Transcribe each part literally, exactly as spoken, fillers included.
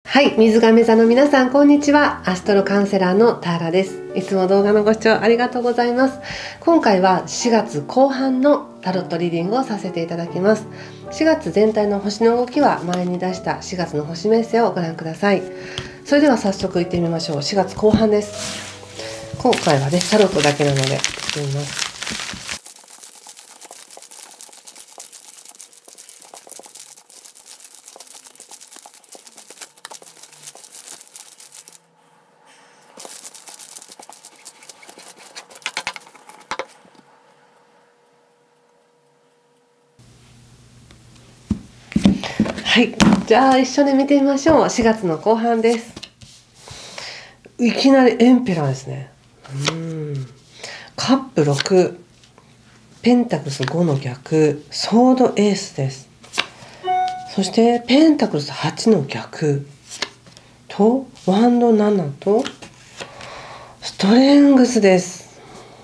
はい、水亀座の皆さんこんにちは。アストロカウンセラーのターラです。いつも動画のご視聴ありがとうございます。今回はしがつこう半のタロットリーディングをさせていただきます。しがつ全体の星の動きは前に出したしがつの星メッセをご覧ください。それでは早速いってみましょう。しがつこう半です。今回はねタロットだけなのでやってみます。はい、じゃあ一緒に見てみましょう。しがつの後半です。いきなりエンペラーですね。うーんカップろく、ペンタクルスごの逆、ソードエースです。そしてペンタクルスはちの逆とワンドななとストレングスです。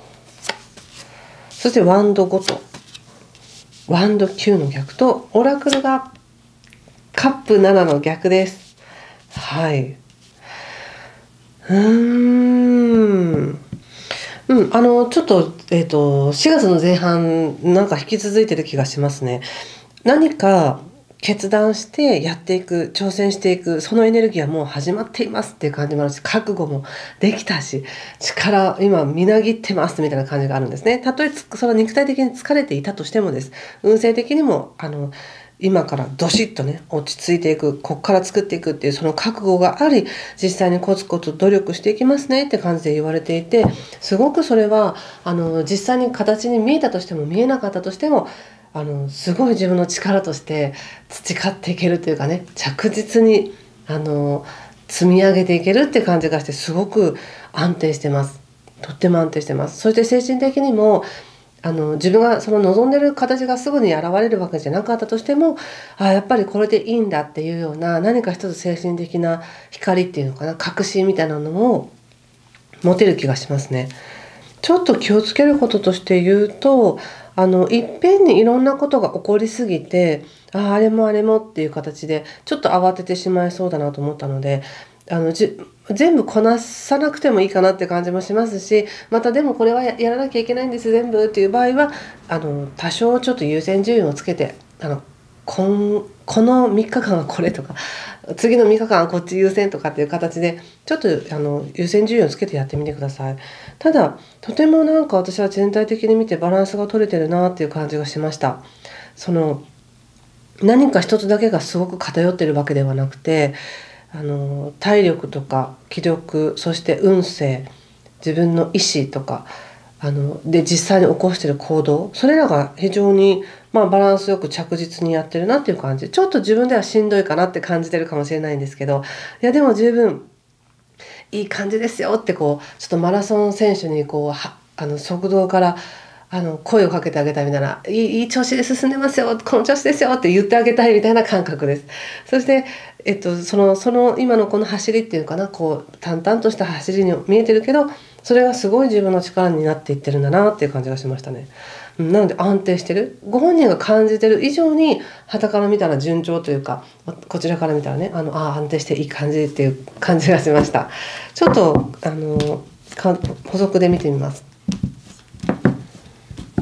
そしてワンドごとワンドきゅうの逆とオラクルがカップななの逆です。はい。うーん。うん、あの、ちょっと、えっと、しがつの前半、なんか引き続いてる気がしますね。何か決断してやっていく、挑戦していく、そのエネルギーはもう始まっていますっていう感じもあるし、覚悟もできたし、力、今みなぎってますみたいな感じがあるんですね。たとえつその肉体的に疲れていたとしてもです。運勢的にも、あの、今からどしっとね落ち着いていく、こっから作っていくっていうその覚悟があり、実際にコツコツ努力していきますねって感じで言われていて、すごくそれはあの実際に形に見えたとしても見えなかったとしても、あのすごい自分の力として培っていけるというかね、着実にあの積み上げていけるって感じがして、すごく安定してます。とっても安定してます。そして精神的にもあの自分がその望んでる形がすぐに現れるわけじゃなかったとしても、あやっぱりこれでいいんだっていうような何か一つ精神的な光っていうのかな、確信みたいなのも持てる気がしますね。ちょっと気をつけることとして言うと、あのいっぺんにいろんなことが起こりすぎて、ああれもあれもっていう形でちょっと慌ててしまいそうだなと思ったので、あのじ全部こなさなくてもいいかなって感じもしますし、またでもこれは や, やらなきゃいけないんです全部っていう場合は、あの多少ちょっと優先順位をつけて、あのこんこのみっかかんはこれとか、次のみっかかんはこっち優先とかっていう形でちょっとあの優先順位をつけてやってみてください。ただとてもなんか私は全体的に見てバランスが取れてるなっていう感じがしました。その何か一つだけがすごく偏ってるわけではなくて、あの体力とか気力、そして運勢、自分の意思とか、あので実際に起こしている行動、それらが非常に、まあ、バランスよく着実にやってるなっていう感じ。ちょっと自分ではしんどいかなって感じてるかもしれないんですけど、いやでも十分いい感じですよって、こうちょっとマラソン選手にこうはあの速道からあの声をかけてあげたいみたいな、いい、いい調子で進んでますよ、この調子ですよって言ってあげたいみたいな感覚です。そして、えっと、そのその今のこの走りっていうかな、こう淡々とした走りに見えてるけど、それがすごい自分の力になっていってるんだなっていう感じがしましたね。なので安定してる、ご本人が感じてる以上に傍から見たら順調というか、こちらから見たらね、あのあ安定していい感じっていう感じがしました。ちょっとあのか補足で見てみます。うん、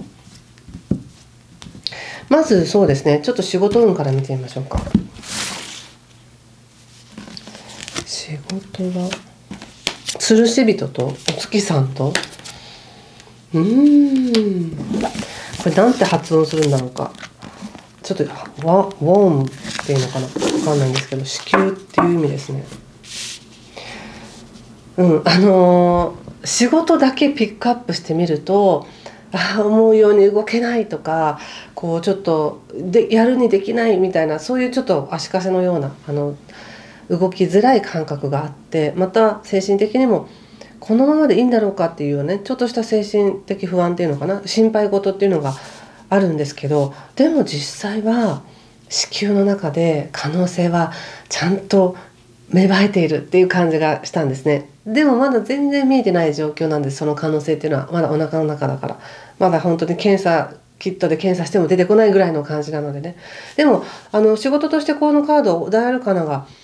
まずそうですね、ちょっと仕事運から見てみましょうか。仕事は吊るし人とお月さんと、うーんこれなんて発音するんだろうか。ちょっとワウォームっていうのかな、分かんないんですけど、子宮っていう意味ですね。うんあのー、仕事だけピックアップしてみると、あ思うように動けないとか、こうちょっとでやるにできないみたいな、そういうちょっと足かせのようなあの動きづらい感覚があって、また精神的にもこのままでいいんだろうかっていうよね、ちょっとした精神的不安っていうのかな、心配事っていうのがあるんですけど、でも実際は子宮の中で可能性はちゃんと芽生えているっていう感じがしたんですね。でもまだ全然見えてない状況なんです。その可能性っていうのはまだお腹の中だから、まだ本当に検査キットで検査しても出てこないぐらいの感じなのでね。でもあの仕事としてこのカード大アルカナが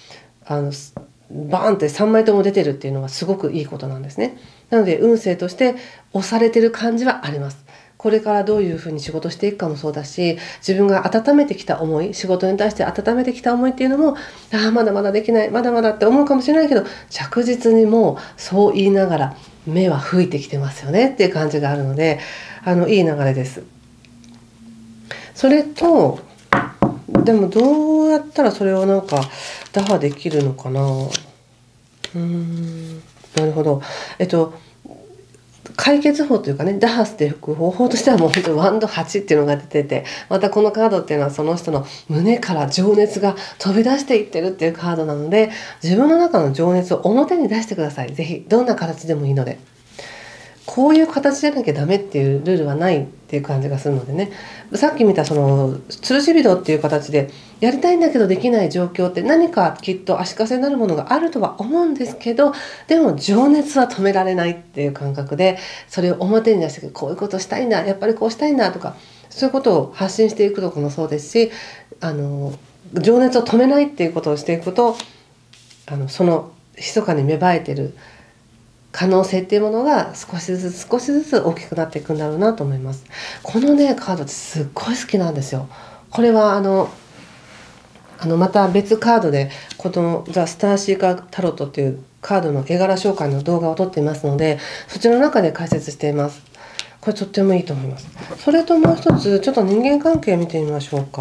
あのバーンってさんまいとも出てるっていうのはすごくいいことなんですね。なので運勢として押されてる感じはあります。これからどういうふうに仕事していくかもそうだし、自分が温めてきた思い、仕事に対して温めてきた思いっていうのも、ああまだまだできない、まだまだって思うかもしれないけど、着実にもうそう言いながら目は吹いてきてますよねっていう感じがあるので、あのいい流れです。それとでもどうやったらそれをなんか打破できるのかな。うーんなるほど。えっと解決法というかね、打破していく方法としてはもう本当にワンドはちっていうのが出てて、またこのカードっていうのはその人の胸から情熱が飛び出していってるっていうカードなので、自分の中の情熱を表に出してください。ぜひどんな形でもいいので。こういう形じゃなきゃダメっていうルールはないっていう感じがするのでね、さっき見たその吊るし人っていう形でやりたいんだけどできない状況って何かきっと足かせになるものがあるとは思うんですけど、でも情熱は止められないっていう感覚で、それを表に出してこういうことしたいんだ、やっぱりこうしたいんだとか、そういうことを発信していくとこもそうですし、あの情熱を止めないっていうことをしていくと、あのその密かに芽生えてる可能性っていうものが少しずつ少しずつ大きくなっていくんだろうなと思います。このねカードってすっごい好きなんですよ。これはあのあのまた別カードでこのザ・スターシーカータロットっていうカードの絵柄紹介の動画を撮っていますので、そちらの中で解説しています。これとってもいいと思います。それともう一つちょっと人間関係見てみましょうか。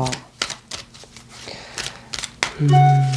うーん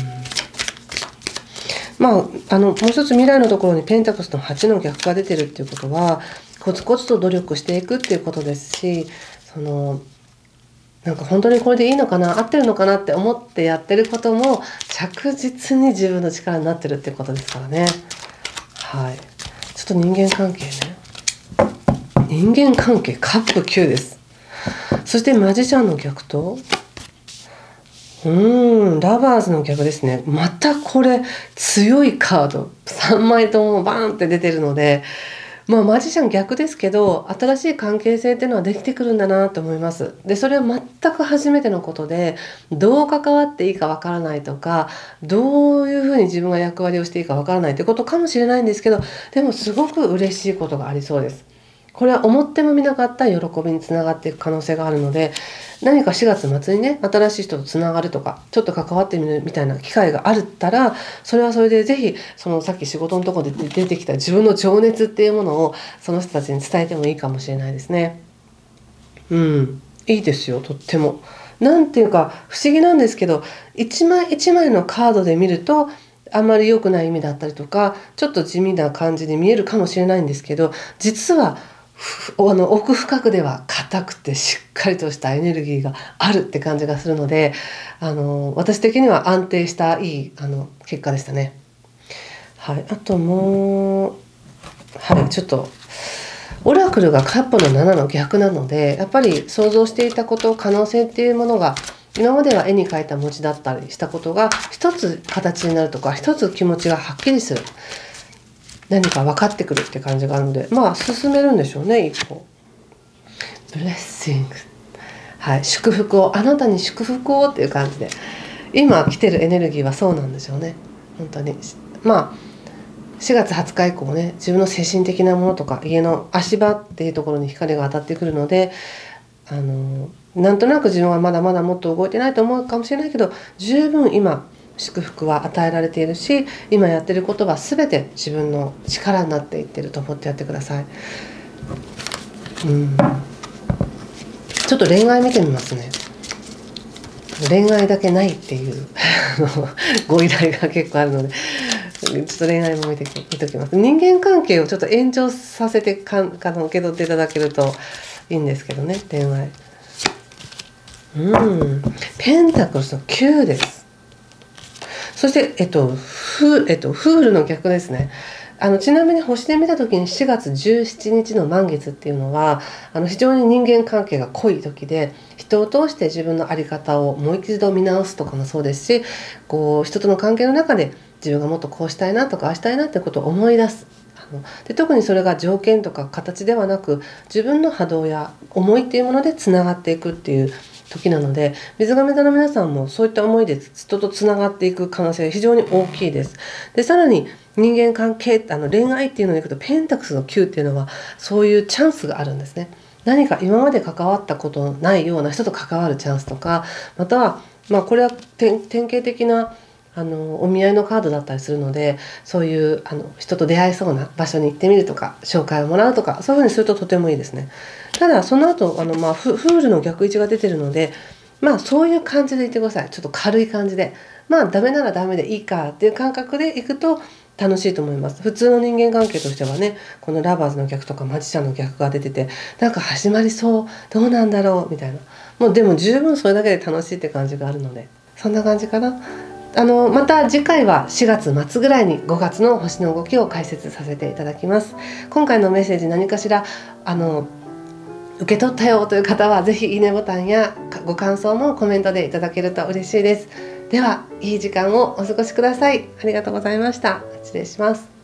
まあ、あのもう一つ未来のところにペンタクスのはちの逆が出てるっていうことは、コツコツと努力していくっていうことですし、そのなんか本当にこれでいいのかな、合ってるのかなって思ってやってることも着実に自分の力になってるっていうことですからね。はい。ちょっと人間関係ね。人間関係カップきゅうです。そしてマジシャンの逆とうーんラバーズの逆ですね。またこれ強いカードさんまいともバーンって出てるので、まあマジシャン逆ですけど、新しい関係性っていうのはできてくるんだなと思います。でそれは全く初めてのことで、どう関わっていいかわからないとか、どういうふうに自分が役割をしていいかわからないってことかもしれないんですけど、でもすごく嬉しいことがありそうです。これは思ってもみなかった喜びにつながっていく可能性があるので、何かしがつ末にね新しい人とつながるとか、ちょっと関わってみるみたいな機会があったら、それはそれでぜひそのさっき仕事のところで出てきた自分の情熱っていうものをその人たちに伝えてもいいかもしれないですね。うんいいですよ、とっても。なんていうか不思議なんですけど、一枚一枚のカードで見るとあんまり良くない意味だったりとか、ちょっと地味な感じに見えるかもしれないんですけど、実はあの奥深くでは硬くてしっかりとしたエネルギーがあるって感じがするので、あの私的には安定したいいあの結果でしたね。はい、あともう、はい、ちょっとオラクルがカップのななの逆なので、やっぱり想像していたこと、可能性っていうものが今までは絵に描いた文字だったりしたことが一つ形になるとか、一つ気持ちがはっきりする、何か分かってくるって感じがあるので、まあ進めるんでしょうね、一歩。ブレッシング、はい、祝福を、あなたに祝福をっていう感じで、今来てるエネルギーはそうなんでしょうね、本当に。まあしがつはつか以降ね、自分の精神的なものとか家の足場っていうところに光が当たってくるので、あのなんとなく自分はまだまだもっと動いてないと思うかもしれないけど、十分今祝福は与えられているし、今やってることは全て自分の力になっていってると思ってやってください。うんちょっと恋愛見てみますね。恋愛だけないっていうご依頼が結構あるので、ちょっと恋愛も見て見ときます。人間関係をちょっと延長させてかんかの受け取っていただけるといいんですけどね、恋愛。うんペンタクルスのきゅうです。そして、えっと、フえっと、フールの逆ですね。あのちなみに星で見た時にしがつじゅうしちにちの満月っていうのは、あの非常に人間関係が濃い時で、人を通して自分の在り方をもう一度見直すとかもそうですし、こう人との関係の中で自分がもっとこうしたいなとかああしたいなってことを思い出す。あので特にそれが条件とか形ではなく、自分の波動や思いっていうものでつながっていくっていう時なので、水亀座の皆さんもそういった思いで人とつながっていく可能性が非常に大きいです。でさらに人間関係、あの恋愛っていうのに行くとペンタクスのきゅうっていうのはそういうチャンスがあるんですね。何か今まで関わったことないような人と関わるチャンスとか、またはまあこれは典型的なあのお見合いのカードだったりするので、そういうあの人と出会えそうな場所に行ってみるとか、紹介をもらうとか、そういうふうにするととてもいいですね。ただその後あの、まあ、フフールの逆位置が出てるので、まあそういう感じで言ってください。ちょっと軽い感じで、まあダメならダメでいいかっていう感覚でいくと楽しいと思います。普通の人間関係としてはね、このラバーズの逆とかマジシャンの逆が出てて、なんか始まりそう、どうなんだろうみたいな、もうでも十分それだけで楽しいって感じがあるので、そんな感じかな。あのまた次回はしがつ末ぐらいにごがつの星の動きを解説させていただきます。今回のメッセージ何かしらあの受け取ったよという方は、ぜひいいねボタンやご感想もコメントでいただけると嬉しいです。では、いい時間をお過ごしください。ありがとうございました。失礼します。